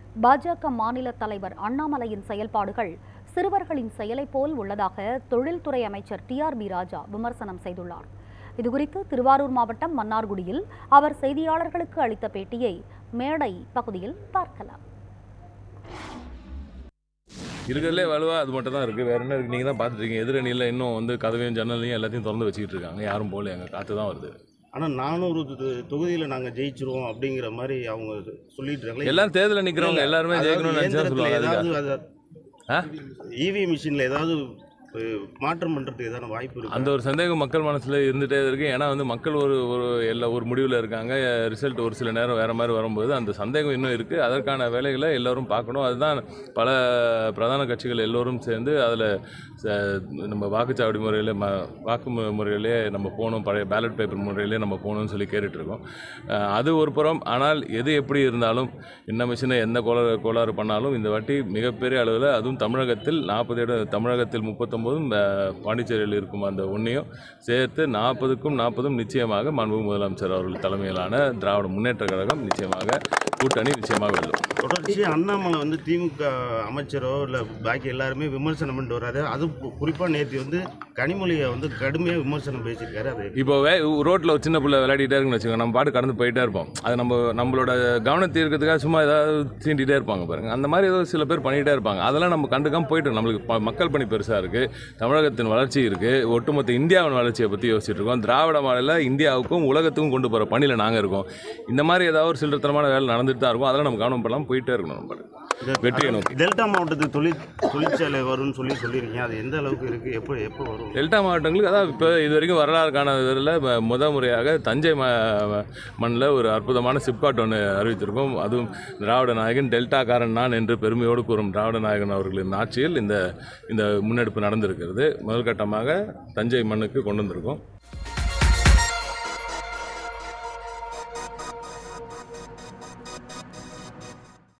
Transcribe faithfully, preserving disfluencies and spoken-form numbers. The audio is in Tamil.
பாஜக மாநில தலைவர் அண்ணாமலையின் செயல்பாடுகள் சிறுவர்களின் செயலை போல் உள்ளதாக தொழில்துறை அமைச்சர் டி ஆர் பி ராஜா விமர்சனம் செய்துள்ளார். இதுகுறித்து திருவாரூர் மாவட்டம் மன்னார்குடியில் அவர் செய்தியாளர்களுக்கு அளித்த பேட்டியை மேடை பகுதியில் பார்க்கலாம். இருக்கிறதுலே வலுவா அது மட்டும் தான் இருக்குது. வேறு என்ன இருக்குது? நீங்கள் தான் பார்த்துருக்கீங்க. எதிரணியில் இன்னும் வந்து கதவையும் ஜன்னலையும் எல்லாத்தையும் திறந்து வச்சுக்கிட்டு இருக்காங்க. யாரும் போல எங்கள் காற்று தான் வருது. ஆனால் நானூறு தொகுதியில் நாங்கள் ஜெயிச்சிருவோம் அப்படிங்கிற மாதிரி அவங்க சொல்லிட்டு இருக்காங்க. எல்லாரும் தேர்தலில் நிற்கிறவங்க எல்லாருமே ஜெயிக்கணும்னு நினச்சா சொல்லுவாங்க. இவி மிஷினில் ஏதாவது மாற்றம் பண்ணுறதுக்கு ஏதாவது வாய்ப்பு இருக்குது? அந்த ஒரு சந்தேகம் மக்கள் மனசில் இருந்துகிட்டே இருக்குது. ஏன்னா வந்து மக்கள் ஒரு ஒரு எல்லா ஒரு முடிவில் இருக்காங்க. ரிசல்ட் ஒரு சில நேரம் வேறு மாதிரி வரும்போது அந்த சந்தேகம் இன்னும் இருக்குது. அதற்கான வேலைகளை எல்லோரும் பார்க்கணும். அதுதான் பல பிரதான கட்சிகள் எல்லோரும் சேர்ந்து அதில் நம்ம வாக்குச்சாவடி முறையில் ம வாக்கு முறையிலே நம்ம போகணும், பழைய பேலட் பேப்பர் முறையிலே நம்ம போகணும்னு சொல்லி கேட்டுட்ருக்கோம். அது ஒரு புறம். ஆனால் எது எப்படி இருந்தாலும் என்ன மிஷினை எந்த கோளாறு கோளாறு பண்ணாலும் இந்த வாட்டி மிகப்பெரிய அளவில், அதுவும் தமிழகத்தில் நாற்பது இடம், தமிழகத்தில் முப்பத்தொம்பதும் பாண்டிச்சேரியில் இருக்கும் அந்த ஒன்றையும் சேர்த்து நாற்பதுக்கும் நாற்பதும் நிச்சயமாக மாண்புமிகு முதலமைச்சர் அவர்கள் தலைமையிலான திராவிட முன்னேற்ற கழகம் நிச்சயமாக கூட்டணி நிச்சயமாக வெல்லும். தொடர்ச்சியாக அண்ணாமலை வந்து திமுக அமைச்சரோ இல்லை பாக்கி எல்லாருமே விமர்சனம் பண்ணிட்டு வர்றாரு. அது குறிப்பாக நேற்று வந்து கனிமொழியை வந்து கடுமையாக விமர்சனம் பேசியிருக்காரு. அது இப்போ வே ரோட்டில் ஒரு சின்ன பிள்ளை விளையாடிட்டே இருக்குன்னு வச்சுக்கோங்க, நம்ம பாட்டு கடந்து போயிட்டே இருப்போம். அது நம்ம நம்மளோட கவனத்தை இருக்கிறதுக்காக சும்மா ஏதாவது சீண்டிகிட்டே இருப்பாங்க பாருங்கள். அந்த மாதிரி ஏதோ சில பேர் பண்ணிகிட்டே இருப்பாங்க. அதெல்லாம் நம்ம கண்டுக்காமல் போயிட்டு நம்மளுக்கு மக்கள் பணி பெருசாக இருக்குது, தமிழகத்தின் வளர்ச்சி இருக்குது, ஒட்டுமொத்த இந்தியாவின் வளர்ச்சியை பற்றி யோசிச்சுட்டு இருக்கோம். திராவிட மாடல இந்தியாவுக்கும் உலகத்துக்கும் கொண்டு போகிற பணியில் நாங்கள் இருக்கோம். இந்த மாதிரி ஏதாவது ஒரு சில்லறத்தனமான வேலை நடந்துட்டு தான் இருக்கும். அதெல்லாம் நம்ம கவனம் பண்ணலாம் போயிட்டே இருக்கணும். நம்ம வெற்றியை நோக்கி டெல்டா மாவட்டத்துக்கு தொழில் தொழிற்சாலை வரும்னு சொல்லி சொல்லியிருக்கீங்க. அது எந்த அளவுக்கு இருக்குது, எப்போ எப்போ வரும்? டெல்டா மாவட்டங்களுக்கு அதான் இப்போ இது வரைக்கும் வரலாறு காணதில் முத முறையாக தஞ்சை ம மண்ணில் ஒரு அற்புதமான சிப்காட் ஒன்று அறிவித்திருக்கோம். அதுவும் திராவிட நாயகன் டெல்டாக்காரன் நான் என்று பெருமையோடு கூறும் திராவிட நாயகன் அவர்களின் ஆட்சியில் இந்த இந்த முன்னெடுப்பு நடந்திருக்கிறது. முதல் கட்டமாக தஞ்சை மண்ணுக்கு கொண்டு வந்திருக்கோம்.